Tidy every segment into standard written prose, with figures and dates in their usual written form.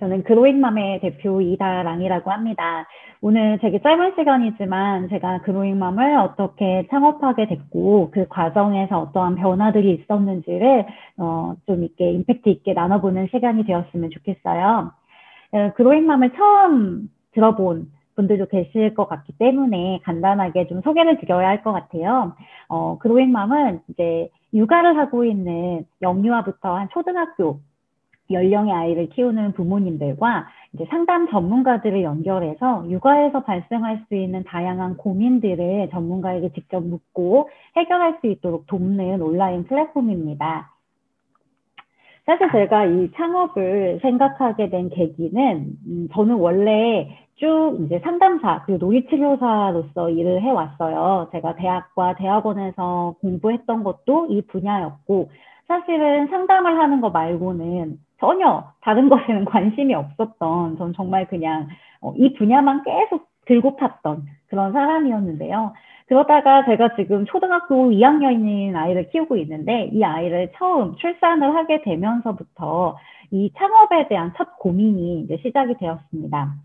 저는 그로잉맘의 대표 이다랑이라고 합니다. 오늘 되게 짧은 시간이지만 제가 그로잉맘을 어떻게 창업하게 됐고 그 과정에서 어떠한 변화들이 있었는지를 좀 이렇게 임팩트 있게 나눠보는 시간이 되었으면 좋겠어요. 그로잉맘을 처음 들어본 분들도 계실 것 같기 때문에 간단하게 좀 소개를 드려야 할 것 같아요. 그로잉맘은 이제 육아를 하고 있는 영유아부터 한 초등학교 연령의 아이를 키우는 부모님들과 이제 상담 전문가들을 연결해서 육아에서 발생할 수 있는 다양한 고민들을 전문가에게 직접 묻고 해결할 수 있도록 돕는 온라인 플랫폼입니다. 사실 제가 이 창업을 생각하게 된 계기는 저는 원래 쭉 이제 상담사 그리고 놀이치료사로서 일을 해왔어요. 제가 대학과 대학원에서 공부했던 것도 이 분야였고 사실은 상담을 하는 거 말고는 전혀 다른 것에는 관심이 없었던 전 정말 그냥 이 분야만 계속 들고 탔던 그런 사람이었는데요. 그러다가 제가 지금 초등학교 2학년인 아이를 키우고 있는데 이 아이를 처음 출산을 하게 되면서부터 이 창업에 대한 첫 고민이 이제 시작이 되었습니다.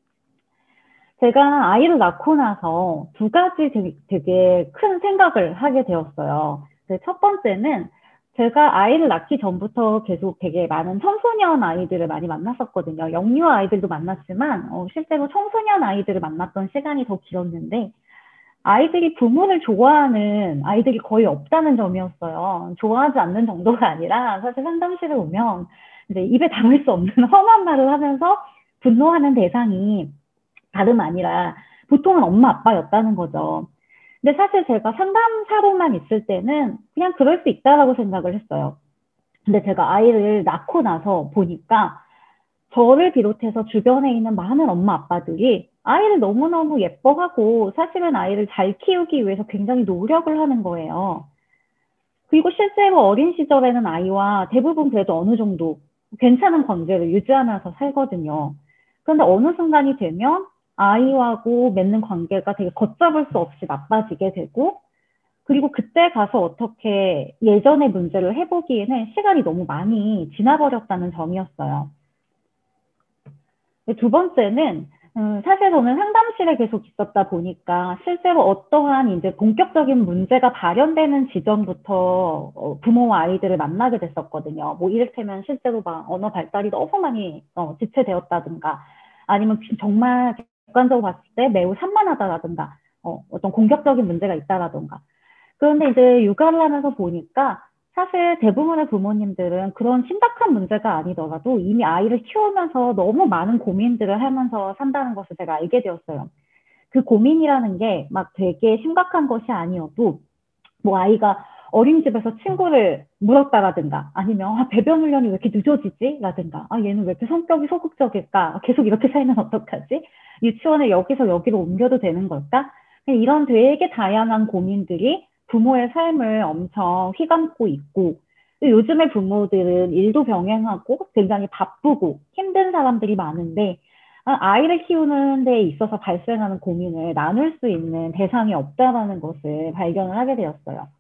제가 아이를 낳고 나서 두 가지 되게 큰 생각을 하게 되었어요. 첫 번째는 제가 아이를 낳기 전부터 계속 되게 많은 청소년 아이들을 많이 만났었거든요. 영유아 아이들도 만났지만 실제로 청소년 아이들을 만났던 시간이 더 길었는데 아이들이 부모를 좋아하는 아이들이 거의 없다는 점이었어요. 좋아하지 않는 정도가 아니라 사실 상담실에 오면 이제 입에 담을 수 없는 험한 말을 하면서 분노하는 대상이 다름 아니라 보통은 엄마 아빠였다는 거죠. 근데 사실 제가 상담사로만 있을 때는 그냥 그럴 수 있다라고 생각을 했어요. 근데 제가 아이를 낳고 나서 보니까 저를 비롯해서 주변에 있는 많은 엄마 아빠들이 아이를 너무너무 예뻐하고 사실은 아이를 잘 키우기 위해서 굉장히 노력을 하는 거예요. 그리고 실제로 어린 시절에는 아이와 대부분 그래도 어느 정도 괜찮은 관계를 유지하면서 살거든요. 그런데 어느 순간이 되면 아이하고 맺는 관계가 되게 걷잡을 수 없이 나빠지게 되고 그리고 그때 가서 어떻게 예전의 문제를 해보기에는 시간이 너무 많이 지나버렸다는 점이었어요. 두 번째는 사실 저는 상담실에 계속 있었다 보니까 실제로 어떠한 이제 본격적인 문제가 발현되는 지점부터 부모와 아이들을 만나게 됐었거든요. 뭐 이를테면 실제로 막 언어 발달이 너무 많이 지체되었다든가 아니면 정말 객관적으로 봤을 때 매우 산만하다라든가 어떤 공격적인 문제가 있다라든가 그런데 이제 육아를 하면서 보니까 사실 대부분의 부모님들은 그런 심각한 문제가 아니더라도 이미 아이를 키우면서 너무 많은 고민들을 하면서 산다는 것을 제가 알게 되었어요. 그 고민이라는 게 막 되게 심각한 것이 아니어도 뭐 아이가 어린이집에서 친구를 물었다라든가 아니면 배변 훈련이 왜 이렇게 늦어지지? 라든가 얘는 왜 이렇게 성격이 소극적일까? 계속 이렇게 살면 어떡하지? 유치원을 여기서 여기로 옮겨도 되는 걸까? 이런 되게 다양한 고민들이 부모의 삶을 엄청 휘감고 있고 요즘의 부모들은 일도 병행하고 굉장히 바쁘고 힘든 사람들이 많은데 아이를 키우는 데 있어서 발생하는 고민을 나눌 수 있는 대상이 없다라는 것을 발견을 하게 되었어요.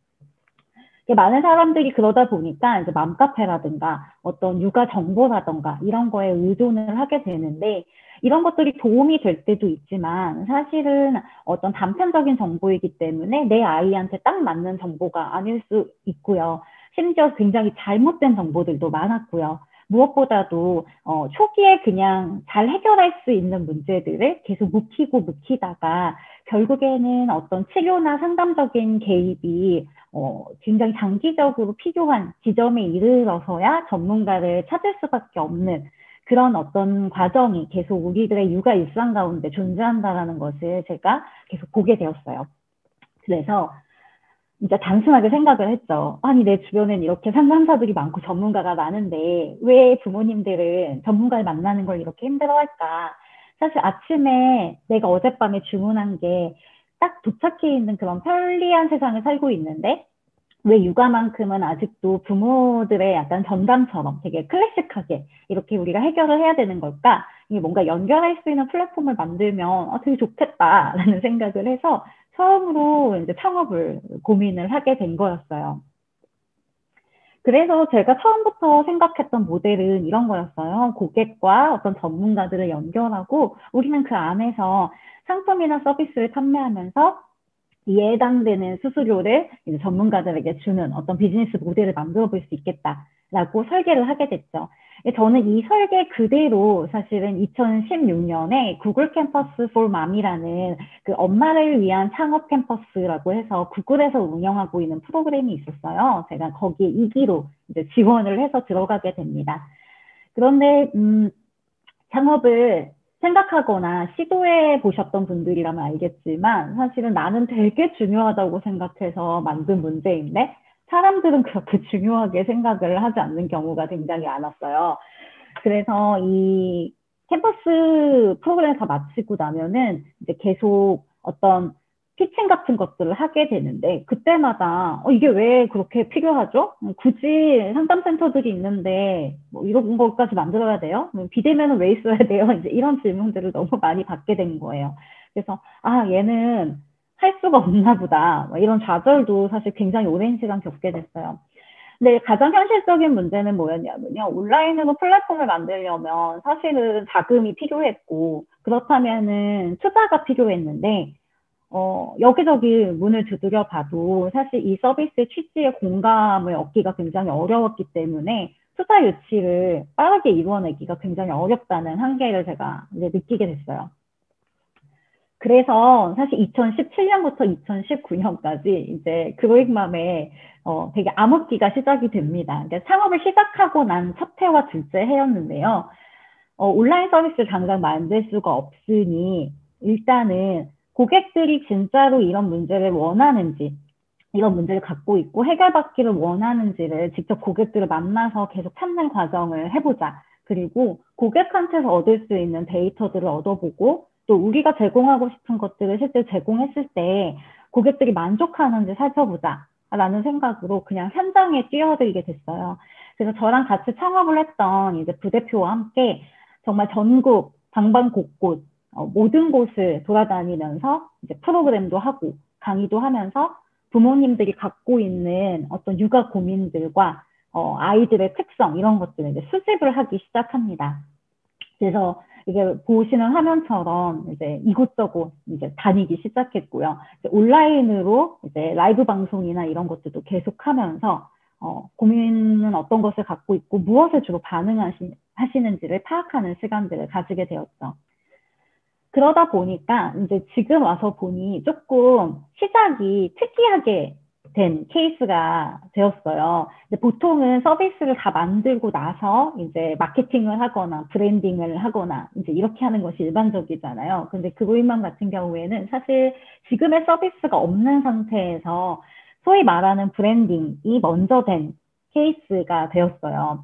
많은 사람들이 그러다 보니까 이제 맘카페라든가 어떤 육아 정보라든가 이런 거에 의존을 하게 되는데 이런 것들이 도움이 될 때도 있지만 사실은 어떤 단편적인 정보이기 때문에 내 아이한테 딱 맞는 정보가 아닐 수 있고요. 심지어 굉장히 잘못된 정보들도 많았고요. 무엇보다도 초기에 그냥 잘 해결할 수 있는 문제들을 계속 묵히다가 결국에는 어떤 치료나 상담적인 개입이 굉장히 장기적으로 필요한 지점에 이르러서야 전문가를 찾을 수밖에 없는 그런 어떤 과정이 계속 우리들의 육아 일상 가운데 존재한다는 것을 제가 계속 보게 되었어요. 그래서 진짜 단순하게 생각을 했죠. 아니, 내 주변엔 이렇게 상담사들이 많고 전문가가 많은데 왜 부모님들은 전문가를 만나는 걸 이렇게 힘들어할까? 사실 아침에 내가 어젯밤에 주문한 게 딱 도착해 있는 그런 편리한 세상을 살고 있는데 왜 육아만큼은 아직도 부모들의 약간 전담처럼 되게 클래식하게 이렇게 우리가 해결을 해야 되는 걸까? 이게 뭔가 연결할 수 있는 플랫폼을 만들면 되게 좋겠다라는 생각을 해서 처음으로 이제 창업을 고민을 하게 된 거였어요. 그래서 제가 처음부터 생각했던 모델은 이런 거였어요. 고객과 어떤 전문가들을 연결하고 우리는 그 안에서 상품이나 서비스를 판매하면서 이에 해당되는 수수료를 이제 전문가들에게 주는 어떤 비즈니스 모델을 만들어 볼 수 있겠다라고 설계를 하게 됐죠. 저는 이 설계 그대로 사실은 2016년에 구글 캠퍼스 for 맘이라는 그 엄마를 위한 창업 캠퍼스라고 해서 구글에서 운영하고 있는 프로그램이 있었어요. 제가 거기에 2기로 이제 지원을 해서 들어가게 됩니다. 그런데 창업을 생각하거나 시도해 보셨던 분들이라면 알겠지만 사실은 나는 되게 중요하다고 생각해서 만든 문제인데 사람들은 그렇게 중요하게 생각을 하지 않는 경우가 굉장히 많았어요. 그래서 이 캠퍼스 프로그램을 다 마치고 나면은 이제 계속 어떤 피칭 같은 것들을 하게 되는데 그때마다 이게 왜 그렇게 필요하죠? 굳이 상담센터들이 있는데 뭐 이런 것까지 만들어야 돼요? 비대면은 왜 있어야 돼요? 이제 이런 질문들을 너무 많이 받게 된 거예요. 그래서 얘는 할 수가 없나 보다. 이런 좌절도 사실 굉장히 오랜 시간 겪게 됐어요. 근데 가장 현실적인 문제는 뭐였냐면요. 온라인으로 플랫폼을 만들려면 사실은 자금이 필요했고, 그렇다면은 투자가 필요했는데, 여기저기 문을 두드려 봐도 사실 이 서비스의 취지에 공감을 얻기가 굉장히 어려웠기 때문에 투자 유치를 빠르게 이루어내기가 굉장히 어렵다는 한계를 제가 이제 느끼게 됐어요. 그래서 사실 2017년부터 2019년까지 이제 그로잉맘에 되게 암흑기가 시작이 됩니다. 그러니까 창업을 시작하고 난 첫 해와 둘째 해였는데요. 온라인 서비스를 당장 만들 수가 없으니 일단은 고객들이 진짜로 이런 문제를 원하는지, 이런 문제를 갖고 있고 해결받기를 원하는지를 직접 고객들을 만나서 계속 찾는 과정을 해보자. 그리고 고객한테서 얻을 수 있는 데이터들을 얻어보고 또 우리가 제공하고 싶은 것들을 실제 제공했을 때 고객들이 만족하는지 살펴보자. 라는 생각으로 그냥 현장에 뛰어들게 됐어요. 그래서 저랑 같이 창업을 했던 이제 부대표와 함께 정말 전국 방방곡곡 모든 곳을 돌아다니면서 이제 프로그램도 하고 강의도 하면서 부모님들이 갖고 있는 어떤 육아 고민들과 아이들의 특성 이런 것들을 이제 수집을 하기 시작합니다. 그래서 이게 보시는 화면처럼 이제 이곳저곳 이제 다니기 시작했고요. 이제 온라인으로 이제 라이브 방송이나 이런 것들도 계속하면서 고민은 어떤 것을 갖고 있고 무엇을 주로 반응하시는지를 파악하는 시간들을 가지게 되었죠. 그러다 보니까 이제 지금 와서 보니 조금 시작이 특이하게 된 케이스가 되었어요. 보통은 서비스를 다 만들고 나서 이제 마케팅을 하거나 브랜딩을 하거나 이제 이렇게 하는 것이 일반적이잖아요. 근데 그로인맘 같은 경우에는 사실 지금의 서비스가 없는 상태에서 소위 말하는 브랜딩이 먼저 된 케이스가 되었어요.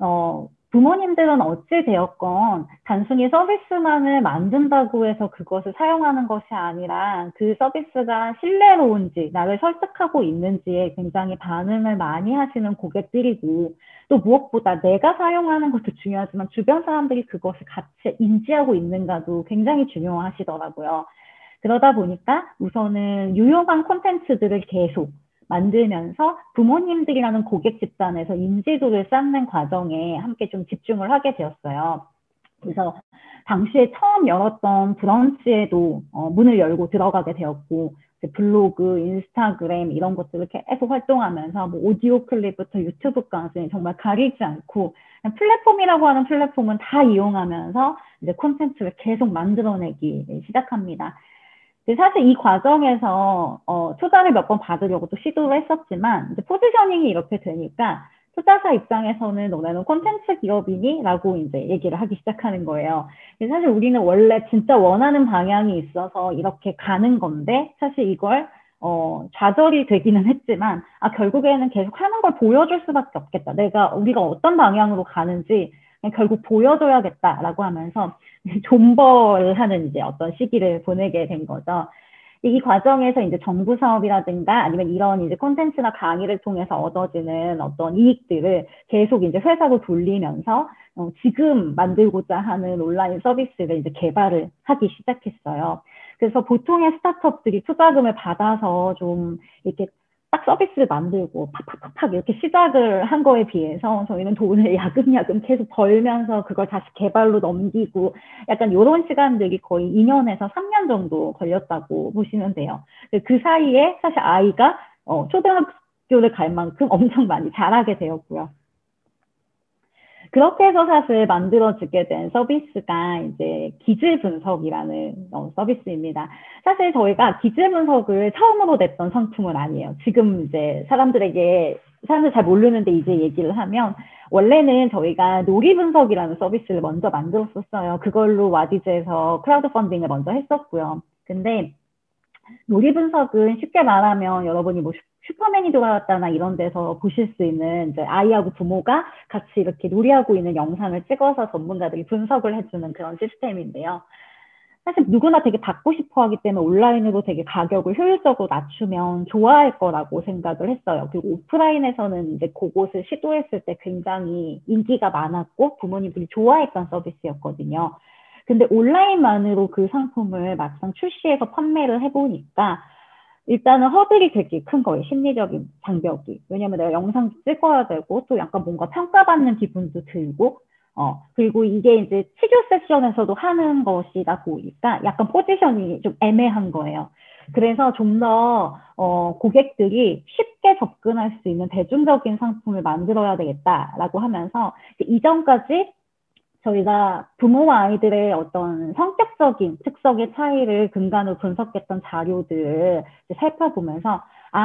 부모님들은 어찌 되었건 단순히 서비스만을 만든다고 해서 그것을 사용하는 것이 아니라 그 서비스가 신뢰로운지 나를 설득하고 있는지에 굉장히 반응을 많이 하시는 고객들이고 또 무엇보다 내가 사용하는 것도 중요하지만 주변 사람들이 그것을 같이 인지하고 있는가도 굉장히 중요하시더라고요. 그러다 보니까 우선은 유용한 콘텐츠들을 계속 만들면서 부모님들이라는 고객 집단에서 인지도를 쌓는 과정에 함께 좀 집중을 하게 되었어요. 그래서 당시에 처음 열었던 브런치에도 문을 열고 들어가게 되었고 블로그, 인스타그램 이런 것들을 계속 활동하면서 뭐 오디오 클립부터 유튜브까지 정말 가리지 않고 플랫폼이라고 하는 플랫폼은 다 이용하면서 이제 콘텐츠를 계속 만들어내기 시작합니다. 사실 이 과정에서 투자를 몇 번 받으려고 또 시도를 했었지만 이제 포지셔닝이 이렇게 되니까 투자사 입장에서는 너네는 콘텐츠 기업이니? 라고 이제 얘기를 하기 시작하는 거예요. 사실 우리는 원래 진짜 원하는 방향이 있어서 이렇게 가는 건데 사실 이걸 좌절이 되기는 했지만 결국에는 계속 하는 걸 보여줄 수밖에 없겠다. 우리가 어떤 방향으로 가는지 결국 보여줘야겠다라고 하면서 존버를 하는 이제 어떤 시기를 보내게 된 거죠. 이 과정에서 이제 정부 사업이라든가 아니면 이런 이제 콘텐츠나 강의를 통해서 얻어지는 어떤 이익들을 계속 이제 회사로 돌리면서 지금 만들고자 하는 온라인 서비스를 이제 개발을 하기 시작했어요. 그래서 보통의 스타트업들이 투자금을 받아서 좀 이렇게 딱 서비스를 만들고 팍팍팍팍 이렇게 시작을 한 거에 비해서 저희는 돈을 야금야금 계속 벌면서 그걸 다시 개발로 넘기고 약간 이런 시간들이 거의 2년에서 3년 정도 걸렸다고 보시면 돼요. 그 사이에 사실 아이가 초등학교를 갈 만큼 엄청 많이 자라게 되었고요. 그렇게 해서 사실 만들어지게 된 서비스가 이제 기질 분석이라는 서비스입니다. 사실 저희가 기질 분석을 처음으로 냈던 상품은 아니에요. 지금 이제 사람들 잘 모르는데 이제 얘기를 하면 원래는 저희가 놀이 분석이라는 서비스를 먼저 만들었었어요. 그걸로 와디즈에서 크라우드 펀딩을 먼저 했었고요. 근데 놀이 분석은 쉽게 말하면 여러분이 뭐 슈퍼맨이 돌아왔다나 이런 데서 보실 수 있는 이제 아이하고 부모가 같이 이렇게 놀이하고 있는 영상을 찍어서 전문가들이 분석을 해주는 그런 시스템인데요. 사실 누구나 되게 받고 싶어 하기 때문에 온라인으로 되게 가격을 효율적으로 낮추면 좋아할 거라고 생각을 했어요. 그리고 오프라인에서는 이제 그곳을 시도했을 때 굉장히 인기가 많았고 부모님들이 좋아했던 서비스였거든요. 근데 온라인만으로 그 상품을 막상 출시해서 판매를 해보니까 일단은 허들이 되게 큰 거예요. 심리적인 장벽이. 왜냐면 내가 영상 찍어야 되고 또 약간 뭔가 평가받는 기분도 들고 그리고 이게 이제 치료 세션에서도 하는 것이다 보니까 약간 포지션이 좀 애매한 거예요. 그래서 좀 더 고객들이 쉽게 접근할 수 있는 대중적인 상품을 만들어야 되겠다라고 하면서 이전까지 저희가 부모와 아이들의 어떤 성격적인 특성의 차이를 근간으로 분석했던 자료들을 살펴보면서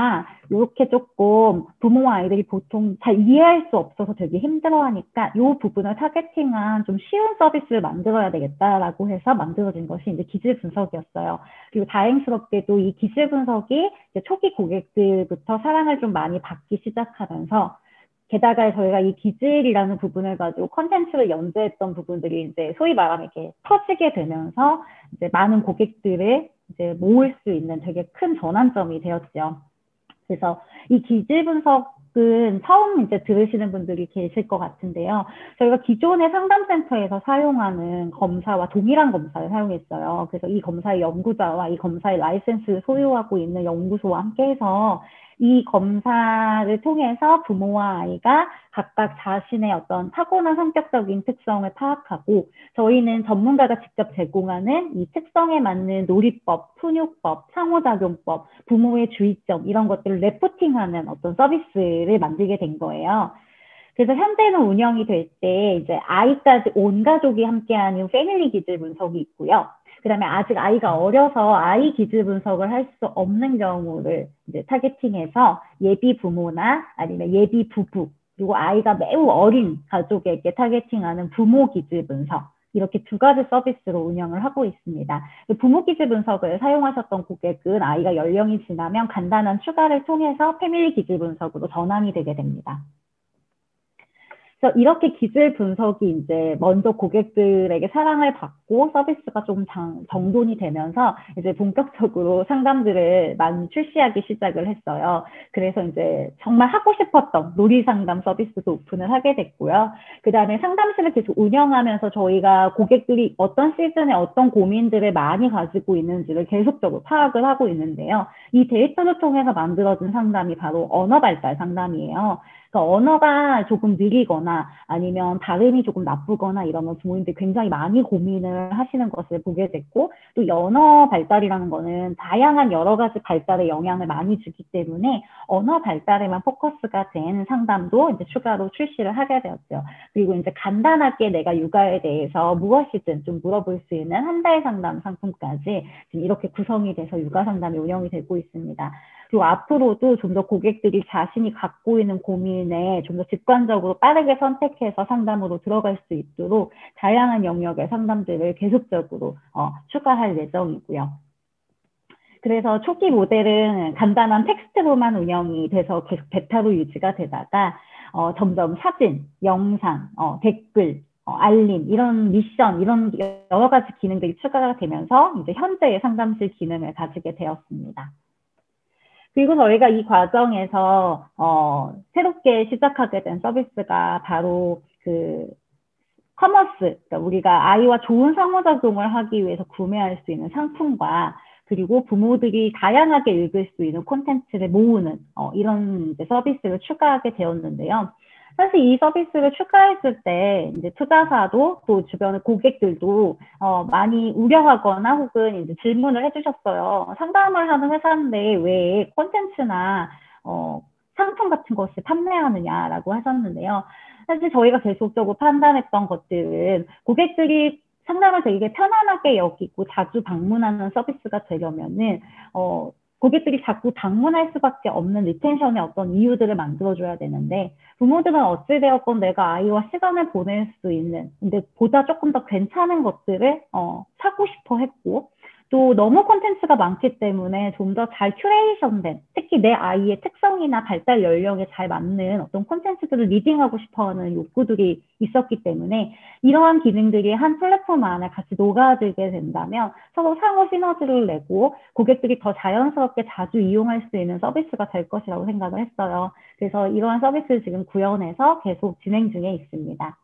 이렇게 조금 부모와 아이들이 보통 잘 이해할 수 없어서 되게 힘들어하니까 이 부분을 타겟팅한 좀 쉬운 서비스를 만들어야 되겠다라고 해서 만들어진 것이 이제 기질 분석이었어요. 그리고 다행스럽게도 이 기질 분석이 초기 고객들부터 사랑을 좀 많이 받기 시작하면서 게다가 저희가 이 기질이라는 부분을 가지고 컨텐츠를 연재했던 부분들이 이제 소위 말하면 이렇게 터지게 되면서 이제 많은 고객들을 이제 모을 수 있는 되게 큰 전환점이 되었죠. 그래서 이 기질 분석은 처음 이제 들으시는 분들이 계실 것 같은데요. 저희가 기존의 상담센터에서 사용하는 검사와 동일한 검사를 사용했어요. 그래서 이 검사의 연구자와 이 검사의 라이센스를 소유하고 있는 연구소와 함께해서 이 검사를 통해서 부모와 아이가 각각 자신의 어떤 타고난 성격적인 특성을 파악하고 저희는 전문가가 직접 제공하는 이 특성에 맞는 놀이법, 훈육법, 상호작용법, 부모의 주의점 이런 것들을 레포팅하는 어떤 서비스를 만들게 된 거예요. 그래서 현재는 운영이 될 때 이제 아이까지 온 가족이 함께하는 패밀리 기질 분석이 있고요. 그다음에 아직 아이가 어려서 아이 기질 분석을 할 수 없는 경우를 이제 타겟팅해서 예비 부모나 아니면 예비 부부 그리고 아이가 매우 어린 가족에게 타겟팅하는 부모 기질 분석 이렇게 두 가지 서비스로 운영을 하고 있습니다. 부모 기질 분석을 사용하셨던 고객은 아이가 연령이 지나면 간단한 추가를 통해서 패밀리 기질 분석으로 전환이 되게 됩니다. 그래서 이렇게 기질 분석이 이제 먼저 고객들에게 사랑을 받고 서비스가 좀 정돈이 되면서 이제 본격적으로 상담들을 많이 출시하기 시작을 했어요. 그래서 이제 정말 하고 싶었던 놀이 상담 서비스도 오픈을 하게 됐고요. 그 다음에 상담실을 계속 운영하면서 저희가 고객들이 어떤 시즌에 어떤 고민들을 많이 가지고 있는지를 계속적으로 파악을 하고 있는데요. 이 데이터를 통해서 만들어진 상담이 바로 언어 발달 상담이에요. 그러니까 언어가 조금 느리거나 아니면 발음이 조금 나쁘거나 이러면 부모님들이 굉장히 많이 고민을 하시는 것을 보게 됐고 또 언어 발달이라는 거는 다양한 여러 가지 발달에 영향을 많이 주기 때문에 언어 발달에만 포커스가 된 상담도 이제 추가로 출시를 하게 되었죠. 그리고 이제 간단하게 내가 육아에 대해서 무엇이든 좀 물어볼 수 있는 한 달 상담 상품까지 지금 이렇게 구성이 돼서 육아 상담이 운영이 되고 있습니다. 그리고 앞으로도 좀 더 고객들이 자신이 갖고 있는 고민에 좀 더 직관적으로 빠르게 선택해서 상담으로 들어갈 수 있도록 다양한 영역의 상담들을 계속적으로 추가할 예정이고요. 그래서 초기 모델은 간단한 텍스트로만 운영이 돼서 계속 베타로 유지가 되다가 점점 사진, 영상, 댓글, 알림, 이런 미션, 이런 여러 가지 기능들이 추가가 되면서 이제 현재의 상담실 기능을 가지게 되었습니다. 그리고 저희가 이 과정에서 새롭게 시작하게 된 서비스가 바로 그 커머스, 그러니까 우리가 아이와 좋은 상호작용을 하기 위해서 구매할 수 있는 상품과 그리고 부모들이 다양하게 읽을 수 있는 콘텐츠를 모으는 이런 이제 서비스를 추가하게 되었는데요. 사실 이 서비스를 추가했을 때 이제 투자사도 또 주변의 고객들도 많이 우려하거나 혹은 이제 질문을 해주셨어요. 상담을 하는 회사인데 왜 콘텐츠나 상품 같은 것을 판매하느냐라고 하셨는데요. 사실 저희가 계속적으로 판단했던 것들은 고객들이 상담을 되게 편안하게 여기고 자주 방문하는 서비스가 되려면은 고객들이 자꾸 방문할 수밖에 없는 리텐션의 어떤 이유들을 만들어줘야 되는데 부모들은 어찌되었건 내가 아이와 시간을 보낼 수 있는 근데 보다 조금 더 괜찮은 것들을 사고 싶어 했고 또 너무 콘텐츠가 많기 때문에 좀 더 잘 큐레이션된 특히 내 아이의 특성이나 발달 연령에 잘 맞는 어떤 콘텐츠들을 리딩하고 싶어하는 욕구들이 있었기 때문에 이러한 기능들이 한 플랫폼 안에 같이 녹아들게 된다면 서로 상호 시너지를 내고 고객들이 더 자연스럽게 자주 이용할 수 있는 서비스가 될 것이라고 생각을 했어요. 그래서 이러한 서비스를 지금 구현해서 계속 진행 중에 있습니다.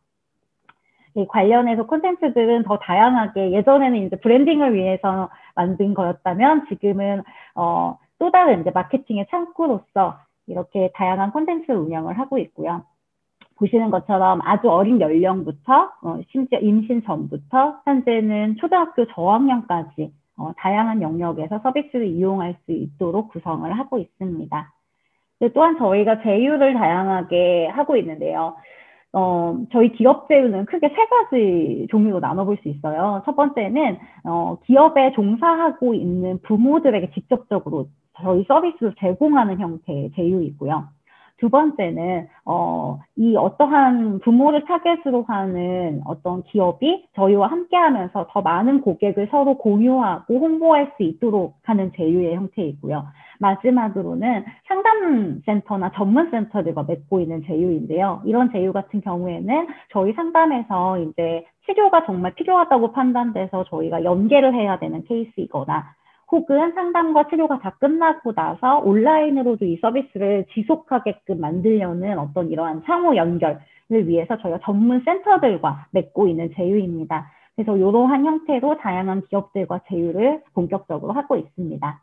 관련해서 콘텐츠들은 더 다양하게 예전에는 이제 브랜딩을 위해서 만든 거였다면 지금은 또 다른 이제 마케팅의 창구로서 이렇게 다양한 콘텐츠 운영을 하고 있고요. 보시는 것처럼 아주 어린 연령부터 심지어 임신 전부터 현재는 초등학교 저학년까지 다양한 영역에서 서비스를 이용할 수 있도록 구성을 하고 있습니다. 또한 저희가 제휴를 다양하게 하고 있는데요. 저희 기업 제휴는 크게 세 가지 종류로 나눠볼 수 있어요. 첫 번째는 기업에 종사하고 있는 부모들에게 직접적으로 저희 서비스를 제공하는 형태의 제휴이고요. 두 번째는 이 어떠한 부모를 타겟으로 하는 어떤 기업이 저희와 함께하면서 더 많은 고객을 서로 공유하고 홍보할 수 있도록 하는 제휴의 형태이고요. 마지막으로는 상담센터나 전문센터들과 맺고 있는 제휴인데요. 이런 제휴 같은 경우에는 저희 상담에서 이제 치료가 정말 필요하다고 판단돼서 저희가 연계를 해야 되는 케이스이거나 혹은 상담과 치료가 다 끝나고 나서 온라인으로도 이 서비스를 지속하게끔 만들려는 어떤 이러한 상호 연결을 위해서 저희가 전문 센터들과 맺고 있는 제휴입니다. 그래서 이러한 형태로 다양한 기업들과 제휴를 본격적으로 하고 있습니다.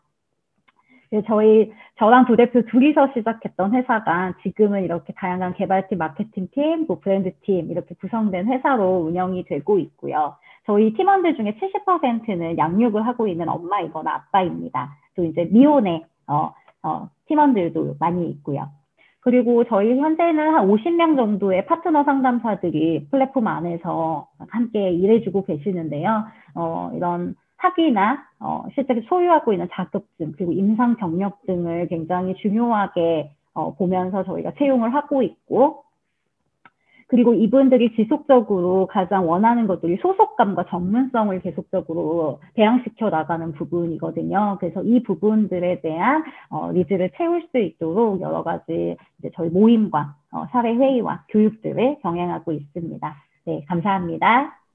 저랑 부대표 둘이서 시작했던 회사가 지금은 이렇게 다양한 개발팀, 마케팅팀, 뭐 브랜드팀 이렇게 구성된 회사로 운영이 되고 있고요. 저희 팀원들 중에 70%는 양육을 하고 있는 엄마이거나 아빠입니다. 또 이제 미혼의 팀원들도 많이 있고요. 그리고 저희 현재는 한 50명 정도의 파트너 상담사들이 플랫폼 안에서 함께 일해주고 계시는데요. 이런 학위나 실제 소유하고 있는 자격증 그리고 임상 경력 등을 굉장히 중요하게 보면서 저희가 채용을 하고 있고 그리고 이분들이 지속적으로 가장 원하는 것들이 소속감과 전문성을 계속적으로 배양시켜 나가는 부분이거든요. 그래서 이 부분들에 대한 니즈를 채울 수 있도록 여러 가지 이제 저희 모임과 사례 회의와 교육들을 병행하고 있습니다. 네, 감사합니다.